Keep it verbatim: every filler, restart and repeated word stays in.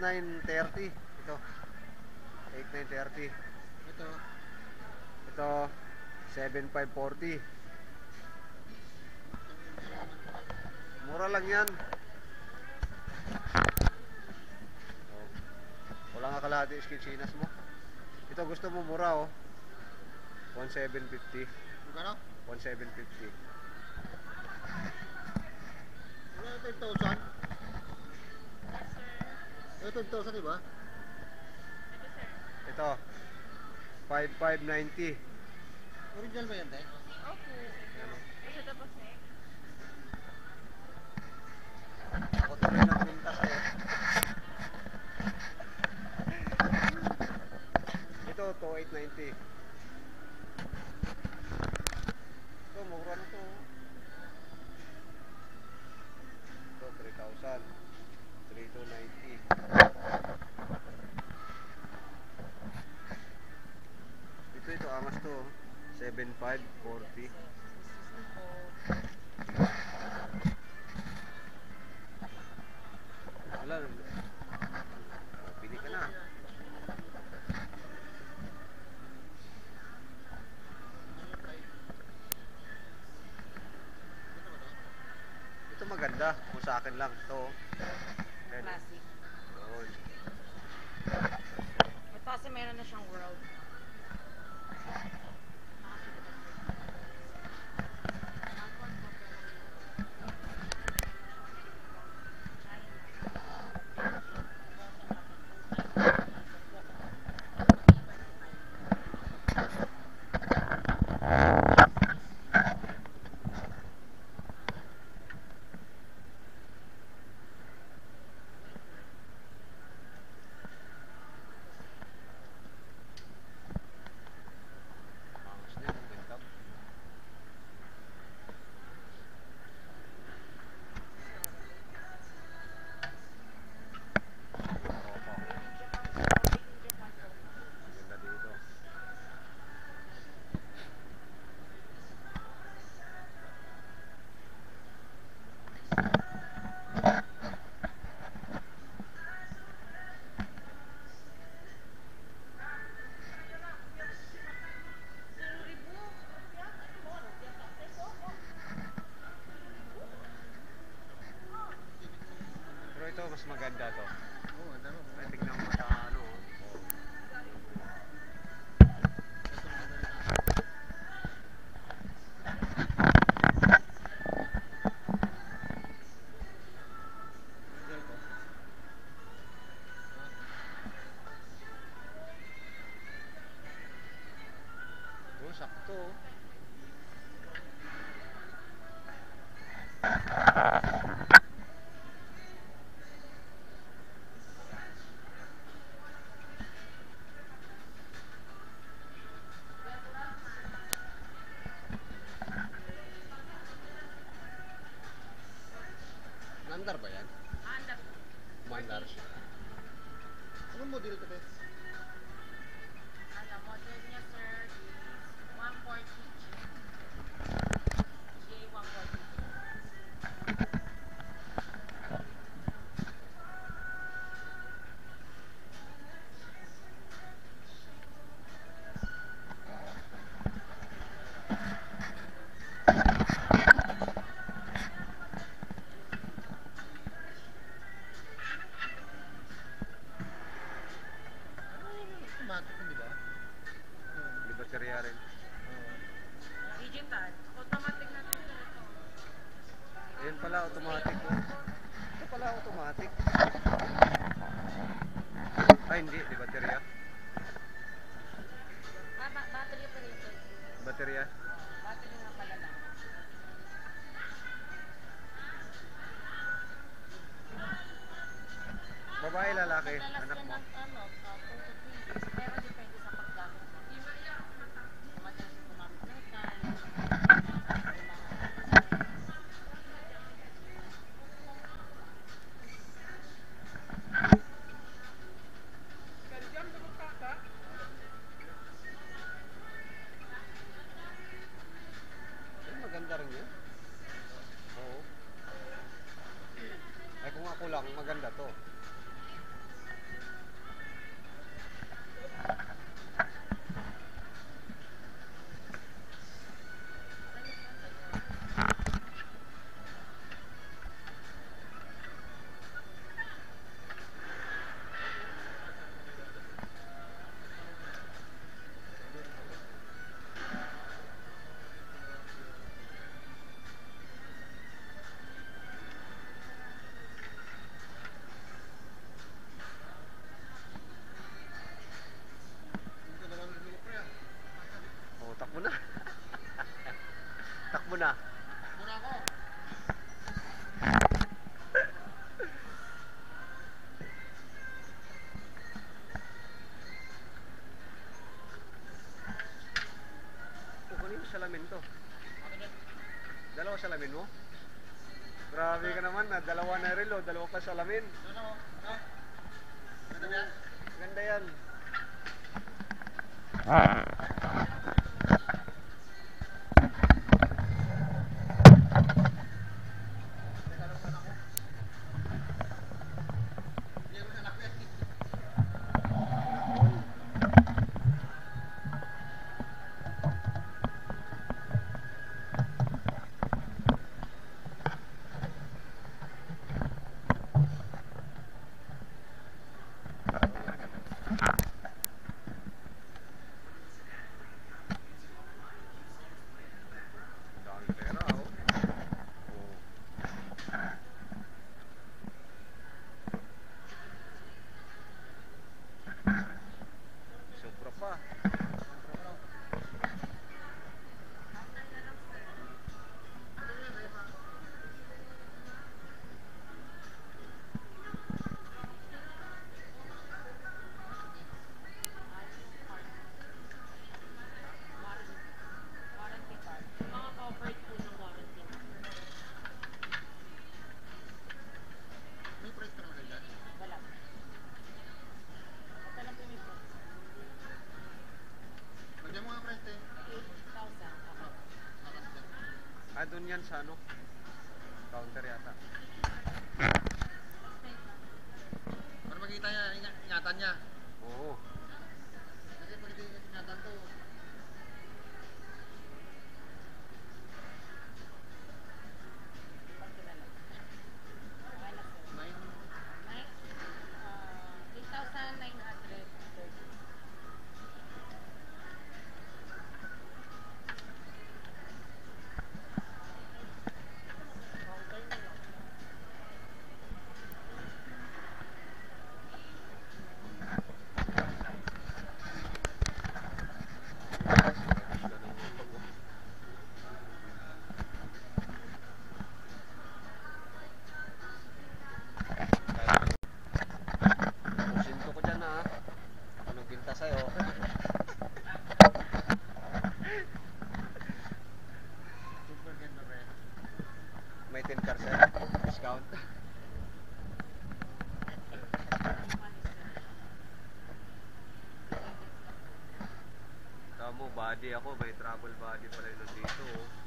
nine thirty. Ito. eight nine thirty. Ito. Ito. seven five forty. Mura lang yan. Oh. Wala nga kalahati iskitsines mo. Ito gusto mo mura oh. one seven fifty. Magkano? one seven fifty. Wala ito yung thousand. Ito yung thousand, diba? Ito. five five ninety. Original ba yan, te? Opo. Ano? Ito tapos eh. Ako tuloy ng mintas eh. Ito, two eight ninety. Ito, mura na to. Ito, three thousand. three two ninety. Ito, ito, angas to. seven five forty. Wala. Pili ka na. Ito maganda. Kung sa akin lang. Ito. Ayan. Classic. Yun. Ito kasi meron na siyang world. Angas na yun. Ang ganda. Opo. Ang ganda dito. Pero ito, mas maganda to. Oo, ang dami. Ay, tignan mo sa ano. Oh. Original ko. Oh, sakto. Oh. Mandar ba yan? Anda. Mandar. Anong model ito, te? Ano, model niya sir is one forty G. J one forty. Automatic yun, diba? Di ba seriya rin? Oo. Digital. Automatic natin ito. Ayun pala, automatic. Oh. Ito pala, automatic. Ay, hindi. Di baterya. Ah, ba battery operated. Baterya. Battery nga pala lang. Babae, lalaki. Madalas Anak yan mo. ang ano, uh, two to three days. Pero depende sa paggamit mo. Kung madalas yung gumamit ng time. Ay, maganda rin yan. Oo. Ay, kung ako lang, maganda to. Grabe ka naman na, dalawa na relo, dalawa pa salamin. Ano? Ano? Ganda ba yan? Ganda yan. Teka lang, anak ko. Hindi ako anak ko yan. Dami pera, oh. Oh. Sobra pa. Warranty card. Mga covered po ng warranty. May price ka naman dyan. Wala. Ito lang po yung price. Lagyan mo nga price eh. eight thousand. Ako. Akas dyan. Ah, doon yan sa ano? Counter yata. Para makita niya, inga- ingatan niya. Oo. Kasi pag hindi ingatan to, Pag kilala. Okay na sir. nine, Nine, uh, eight thousand nine hundred thirty. Okay na lang. Pusinto ko dyan ah. Ako nagbinta sa'yo. super ganda ba yan? May ten percent discount. Tama mo, body ako. May travel body pala yun dito. Oh.